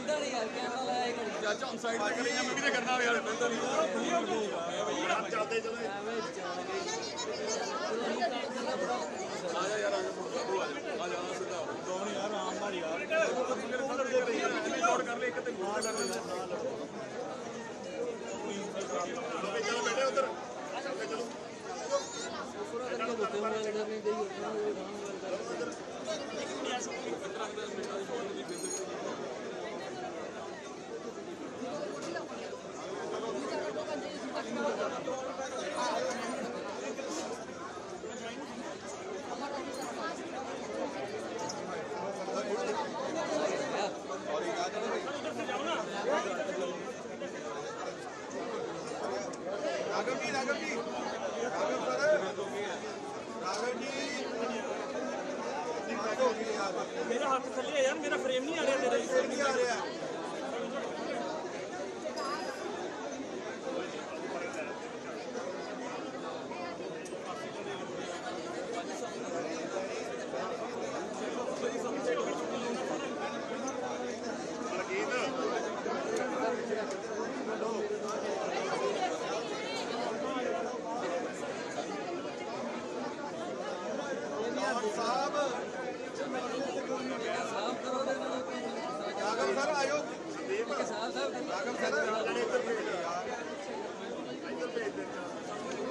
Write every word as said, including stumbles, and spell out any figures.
ਚਾਚਾ ਹੁਣ ਸਾਈਡ ਤੇ ਕਰੀ ਜਾਂ ਮੈਂ ਵੀ ਤੇ ਕਰਨਾ ਵਾਲੇ ਵਾਲੇ ਪੈਂਦਾ ਨਹੀਂ ਚੱਲਦੇ ਚਲੋ ਆ ਜਾ ਯਾਰ ਆ ਜਾ ਆ ਜਾ ਸਿੱਧਾ ਦੋਨ ਯਾਰ ਆਰਾਮ ਨਾਲ ਯਾਰ ਲੋਡ ਕਰ ਲੈ ਇੱਕ ਤੇ ਗੋਲ ਕਰ ਲੈ ਚਲੋ ਬੈਠੇ ਉਧਰ ਚਲੋ ਪੂਰਾ ਕਰਕੇ ਦਿੱਤੇ ਹੋਏ ਲੜਰ ਨਹੀਂ ਦੇਈ राघव जी राघव जी राघव सर राघव जी मेरा हाथ थले यार मेरा फ्रेम नहीं आ रहा तेरा फ्रेम नहीं आ रहा राघव सर आयो राघव सर